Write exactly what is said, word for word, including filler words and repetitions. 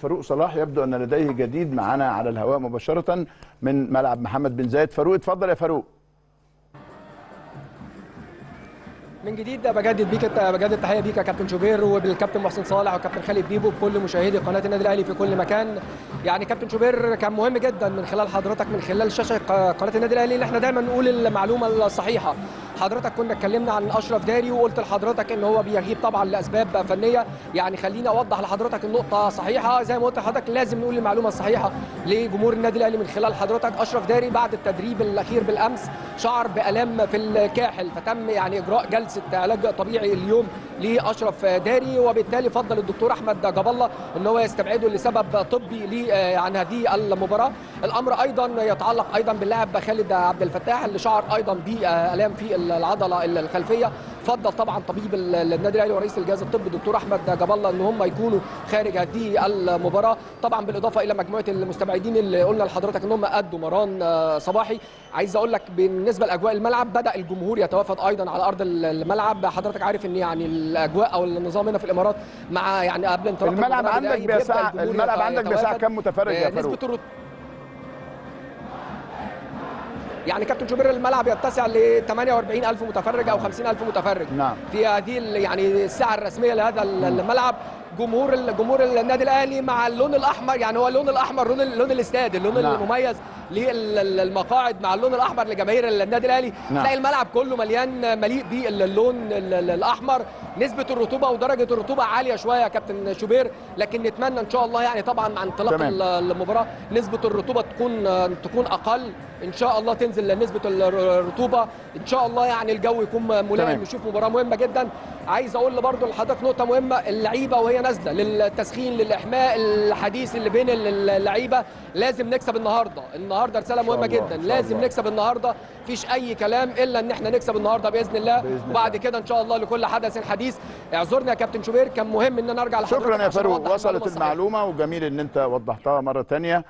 فاروق صلاح يبدو ان لديه جديد معنا على الهواء مباشره من ملعب محمد بن زايد. فاروق اتفضل يا فاروق. من جديد بجدد بيك بجدد التحيه بيك يا كابتن شوبير وبالكابتن محسن صالح وكابتن خالد بيبو بكل مشاهدي قناه النادي الاهلي في كل مكان. يعني كابتن شوبير كان مهم جدا من خلال حضرتك من خلال شاشه قناه النادي الاهلي ان احنا دايما نقول المعلومه الصحيحه. حضرتك كنا اتكلمنا عن اشرف داري وقلت لحضرتك ان هو بيغيب طبعا لاسباب فنيه، يعني خليني اوضح لحضرتك النقطه صحيحه زي ما قلت لحضرتك، لازم نقول المعلومه الصحيحه لجمهور النادي الاهلي من خلال حضرتك. اشرف داري بعد التدريب الاخير بالامس شعر بالام في الكاحل، فتم يعني اجراء جلسه علاج طبيعي اليوم لاشرف داري، وبالتالي فضل الدكتور احمد جاب الله ان هو يستبعده لسبب طبي عن هذه المباراه. الامر ايضا يتعلق ايضا باللاعب خالد عبد الفتاح اللي شعر ايضا بالام في العضله الخلفيه. فضل طبعا طبيب النادي الاهلي ورئيس الجهاز الطبي الدكتور احمد جاب الله ان هم يكونوا خارج هذه المباراه، طبعا بالاضافه الى مجموعه المستبعدين اللي قلنا لحضرتك ان هم قدوا مران صباحي. عايز اقول لك بالنسبه لاجواء الملعب بدا الجمهور يتوافد ايضا على ارض الملعب. حضرتك عارف ان يعني الاجواء او النظام هنا في الامارات مع يعني قبل انطلاق الملعب عندك بيسع الملعب عندك بيسع كم متفرج يا فاروق؟ يعني كابتن شوبير الملعب يتسع ل ثمانية وأربعين ألف متفرج او خمسين ألف متفرج. نعم. في هذه يعني الساعه الرسميه لهذا الملعب. جمهور جمهور النادي الاهلي مع اللون الاحمر، يعني هو اللون الاحمر لون لون الاستاد، اللون نعم. المميز للمقاعد مع اللون الاحمر لجماهير النادي الاهلي. نعم. تلاقي الملعب كله مليان مليء باللون الاحمر. نسبه الرطوبه ودرجه الرطوبه عاليه شويه يا كابتن شوبير، لكن نتمنى ان شاء الله يعني طبعا مع انطلاق المباراه نسبه الرطوبه تكون تكون اقل ان شاء الله، تنزل نسبه الرطوبه ان شاء الله، يعني الجو يكون ملائم نشوف مباراه مهمه جدا. عايز اقول برضه لحضرتك نقطه مهمه، اللعيبه وهي نازله للتسخين للاحماء الحديث اللي بين اللعيبه لازم نكسب النهارده. النهارده رساله مهمه جدا، لازم الله. نكسب النهارده، مفيش اي كلام الا ان احنا نكسب النهارده باذن الله، بإذن وبعد كده ان شاء الله لكل حدث حديث. اعذرنا يا كابتن شوبير، كان مهم ان انا ارجع لحضرتك. شكرا يا فاروق، وصلت المعلومه وجميل ان انت وضحتها مره ثانيه.